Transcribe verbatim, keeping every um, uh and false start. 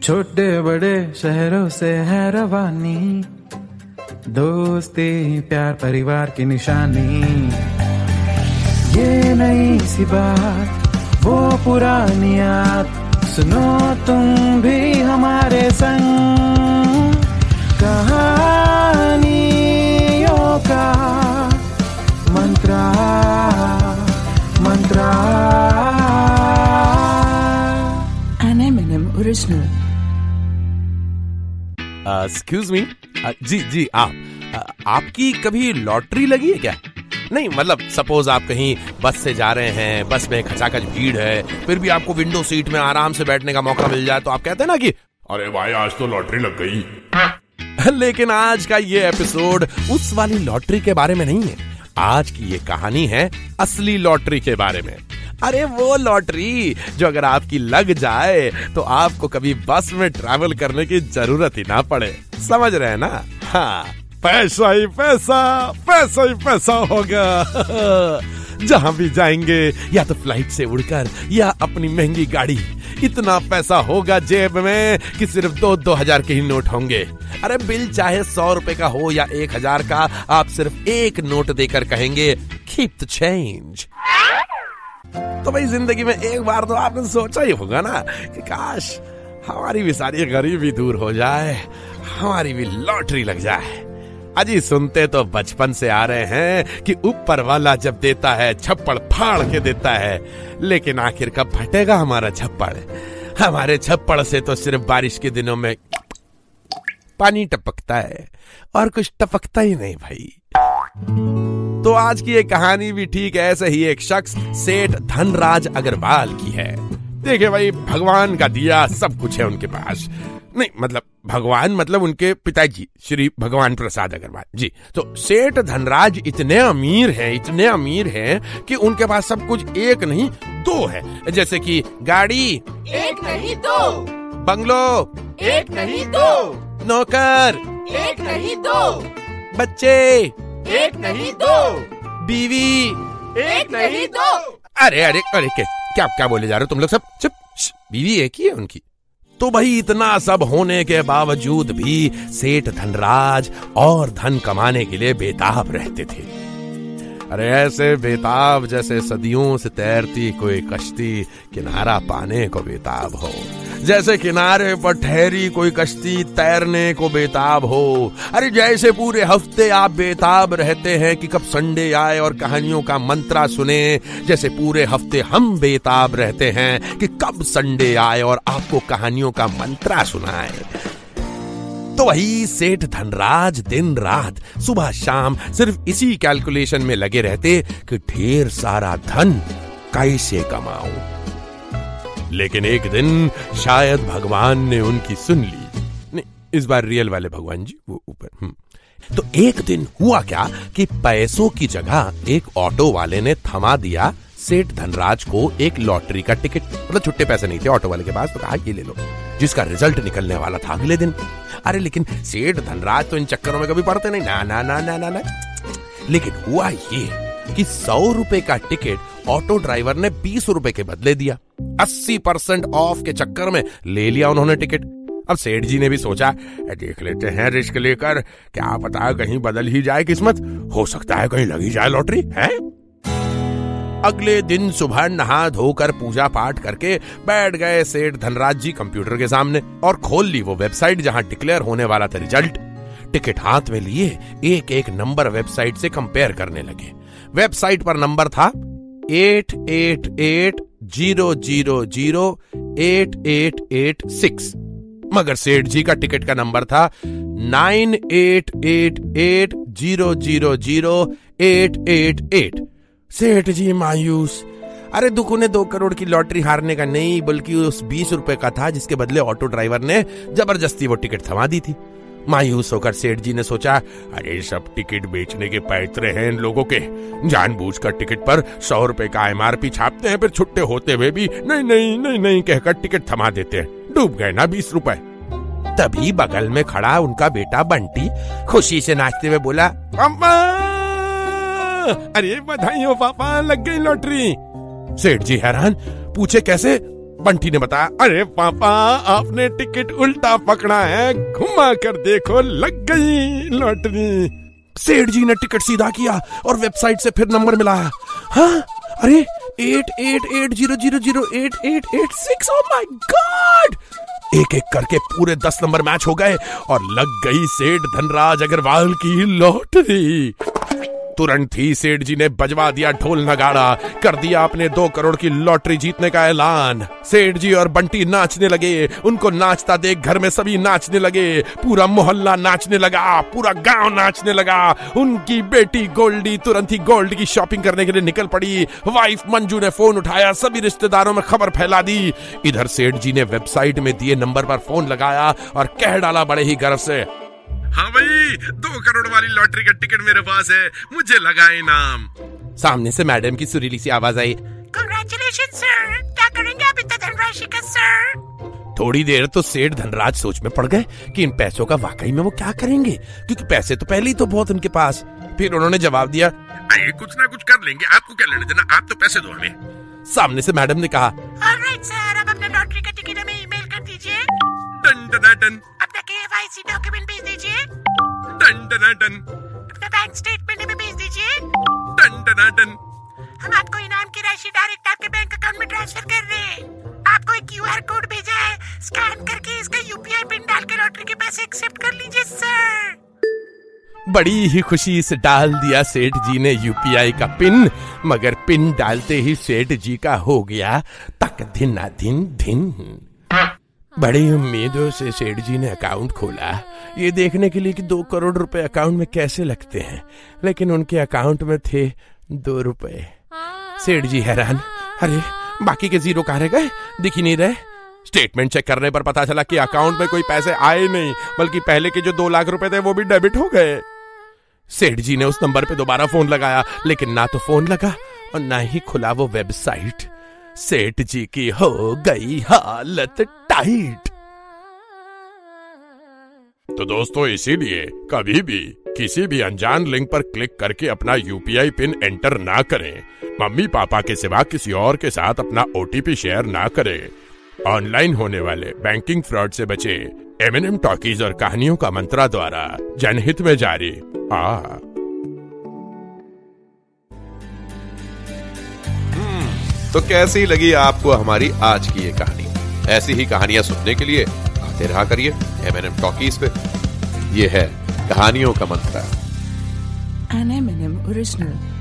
छोटे बड़े शहरों से है रवानी, दोस्ती प्यार परिवार की निशानी। ये नई सी बात वो पुरानी याद, सुनो तुम भी हमारे संग। कहानियों का मंत्रा मंत्रा An M and M original. Excuse me, जी जी आप uh, आपकी कभी लॉटरी लगी है क्या? नहीं मतलब सपोज आप कहीं बस से जा रहे हैं, बस में खचाखच भीड़ है, फिर भी आपको विंडो सीट में आराम से बैठने का मौका मिल जाए तो आप कहते हैं ना कि अरे भाई आज तो लॉटरी लग गई। लेकिन आज का ये एपिसोड उस वाली लॉटरी के बारे में नहीं है। आज की ये कहानी है असली लॉटरी के बारे में। अरे वो लॉटरी जो अगर आपकी लग जाए तो आपको कभी बस में ट्रैवल करने की जरूरत ही ना पड़े। समझ रहे हैं ना? हाँ, पैसा ही पैसा, पैसा ही पैसा होगा। जहां भी जाएंगे या तो फ्लाइट से उड़कर या अपनी महंगी गाड़ी, इतना पैसा होगा जेब में कि सिर्फ दो दो हजार के ही नोट होंगे। अरे बिल चाहे सौ रुपए का हो या एक हजार का, आप सिर्फ एक नोट देकर कहेंगे कीप द चेंज। तो भाई जिंदगी में एक बार तो आपने सोचा ही होगा ना कि काश हमारी भी सारी गरीबी दूर हो जाए, हमारी भी लॉटरी लग जाए। अजी सुनते तो बचपन से आ रहे हैं कि ऊपर वाला जब देता है छप्पड़ फाड़ के देता है, लेकिन आखिर कब फटेगा हमारा छप्पड़? हमारे छप्पड़ से तो सिर्फ बारिश के दिनों में पानी टपकता है और कुछ टपकता ही नहीं भाई। तो आज की ये कहानी भी ठीक ऐसे ही एक शख्स सेठ धनराज अग्रवाल की है। देखिए भाई, भगवान का दिया सब कुछ है उनके पास। नहीं मतलब भगवान मतलब उनके पिताजी श्री भगवान प्रसाद अग्रवाल जी। तो सेठ धनराज इतने अमीर हैं, इतने अमीर हैं कि उनके पास सब कुछ एक नहीं दो है। जैसे कि गाड़ी एक नहीं दो, बंगलो एक नहीं दो, नौकर एक नहीं दो, बच्चे एक नहीं दो, बीवी एक नहीं दो। अरे अरे अरे क्या क्या क्या बोले जा रहे हो तुम लोग सब? चुप। बीवी एक ही है उनकी। तो भाई इतना सब होने के बावजूद भी सेठ धनराज और धन कमाने के लिए बेताब रहते थे। अरे ऐसे बेताब जैसे सदियों से तैरती कोई कश्ती किनारा पाने को बेताब हो, जैसे किनारे पर ठहरी कोई कश्ती तैरने को बेताब हो। अरे जैसे पूरे हफ्ते आप बेताब रहते हैं कि कब संडे आए और कहानियों का मंत्रा सुने, जैसे पूरे हफ्ते हम बेताब रहते हैं कि कब संडे आए और आपको कहानियों का मंत्रा सुनाए। तो वही सेठ धनराज दिन रात सुबह शाम सिर्फ इसी कैलकुलेशन में लगे रहते कि ढेर सारा धन कैसे कमाऊं। लेकिन एक दिन शायद भगवान ने उनकी सुन ली। नहीं, इस बार रियल वाले भगवान जी, वो ऊपर। तो एक दिन हुआ क्या कि पैसों की जगह एक ऑटो वाले ने थमा दिया सेठ धनराज को एक लॉटरी का टिकट। मतलब छुट्टे पैसे नहीं थे ऑटो वाले के पास, तो कहा ये ले लो, जिसका रिजल्ट निकलने वाला था अगले दिन। अरे लेकिन सेठ धनराज तो इन चक्करों में कभी पड़ते नहीं, ना ना ना ना ना ना। लेकिन हुआ ये कि सौ रुपए का टिकट ऑटो ड्राइवर ने बीस रुपए के बदले दिया। अस्सी परसेंट ऑफ के चक्कर में ले लिया उन्होंने टिकट। अब सेठ जी ने भी सोचा देख लेते हैं रिस्क लेकर, क्या पता कहीं बदल ही जाए किस्मत, हो सकता है कहीं लगी जाए लॉटरी है। अगले दिन सुबह नहा धोकर पूजा पाठ करके बैठ गए सेठ धनराज जी कंप्यूटर के सामने और खोल ली वो वेबसाइट जहां डिक्लेयर होने वाला था रिजल्ट। टिकट हाथ में लिए एक एक नंबर वेबसाइट से कंपेयर करने लगे। वेबसाइट पर नंबर था eight eight eight zero zero zero eight eight eight six, मगर सेठ जी का टिकट का नंबर था nine eight eight eight zero zero zero eight eight eight. सेठ जी मायूस। अरे दुख उन्हें दो करोड़ की लॉटरी हारने का नहीं, बल्कि उस बीस रुपए का था जिसके बदले ऑटो ड्राइवर ने जबरदस्ती वो टिकट थमा दी थी। मायूस होकर सेठ जी ने सोचा अरे सब टिकट बेचने के पैतरे हैं इन लोगों के, जानबूझकर टिकट पर सौ रुपए का एमआरपी छापते हैं, फिर छुट्टे होते हुए भी नहीं नहीं नहीं नहीं कहकर टिकट थमा देते हैं। डूब गए ना बीस रुपए। तभी बगल में खड़ा उनका बेटा बंटी खुशी से नाचते हुए बोला अम्मा, अरे बधाई हो पापा, लग गई लॉटरी। सेठ जी हैरान, पूछे कैसे? बंटी ने बताया, अरे पापा आपने टिकट उल्टा पकड़ा है, घुमा कर देखो लग गई लॉटरी। सेठ जी ने टिकट सीधा किया और वेबसाइट से फिर नंबर मिलाया। हाँ, अरे eight eight eight zero zero zero eight eight eight six, oh my God! एक एक करके पूरे दस नंबर मैच हो गए और लग गई सेठ धनराज अग्रवाल की लॉटरी। तुरंत ही सेठ जी ने बजवा दिया ढोल नगाड़ा, कर दिया अपने दो करोड़ की लॉटरी जीतने का ऐलान। सेठ जी और बंटी नाचने लगे, उनको नाचता देख घर में सभी नाचने लगे, पूरा मोहल्ला नाचने लगा, पूरा गांव नाचने लगा। उनकी बेटी गोल्डी तुरंत ही गोल्ड की शॉपिंग करने के लिए निकल पड़ी। वाइफ मंजू ने फोन उठाया, सभी रिश्तेदारों में खबर फैला दी। इधर सेठ जी ने वेबसाइट में दिए नंबर पर फोन लगाया और कह डाला बड़े ही गर्व से, हाँ भाई, दो करोड़ वाली लॉटरी का टिकट मेरे पास है, मुझे लगा इनाम। सामने से मैडम की सुरीली सी आवाज आई, कांग्रेचुलेशन सर, क्या करेंगे आप इतना धनराशि का सर? थोड़ी देर तो सेठ धनराज सोच में पड़ गए कि इन पैसों का वाकई में वो क्या करेंगे, क्योंकि पैसे तो पहले ही तो बहुत उनके पास। फिर उन्होंने जवाब दिया, आइए कुछ ना कुछ कर लेंगे, आपको क्या लेना देना, आप तो पैसे दो हमें। सामने से मैडम ने कहा, ऑलराइट सर, अब अपना लॉटरी का टिकट हमें ईमेल कर दीजिए। Done done done. अपना केवाईसी डॉक्यूमेंट भेज दीजिए। Done done done. अपना बैंक स्टेटमेंट हमें भेज दीजिए। Done done done. हम आपको इनाम की राशि डायरेक्ट आपके बैंक अकाउंट में ट्रांसफर कर रहे हैं। आपको एक क्यूआर कोड भेजा है, स्कैन करके इसका यूपीआई पिन डाल के लॉटरी के पैसे एक्सेप्ट कर लीजिए सर। बड़ी ही खुशी से डाल दिया सेठ जी ने यूपीआई का पिन, मगर पिन डालते ही सेठ जी का हो गया तक दिन दिन दिन। बड़ी उम्मीदों से सेठ जी ने अकाउंट खोला, ये देखने के लिए कि दो करोड़ रुपए अकाउंट में कैसे लगते हैं, लेकिन उनके अकाउंट में थे दो रुपए। सेठ जी हैरान, अरे बाकी के जीरो कहाँ रह गए, दिख ही नहीं रहे। स्टेटमेंट चेक करने पर पता चला कि अकाउंट में कोई पैसे आए नहीं, बल्कि पहले के जो दो लाख रुपए थे वो भी डेबिट हो गए। सेठ जी ने उस नंबर पे दोबारा फोन लगाया, लेकिन ना तो फोन लगा और ना ही खुला वो वेबसाइट। सेठ जी की हो गई हालत टाइट। तो दोस्तों, इसीलिए कभी भी किसी भी अनजान लिंक पर क्लिक करके अपना यूपीआई पिन एंटर ना करें। मम्मी पापा के सिवा किसी और के साथ अपना ओटीपी शेयर ना करें। ऑनलाइन होने वाले बैंकिंग फ्रॉड से बचे। एम एन एम टॉकीज और कहानियों का मंत्रा द्वारा जनहित में जारी। आ तो कैसी लगी आपको हमारी आज की ये कहानी? ऐसी ही कहानियां सुनने के लिए आते रहा करिए एम एन एम टॉकीज पे। ये है कहानियों का मंत्रा। An M and M original.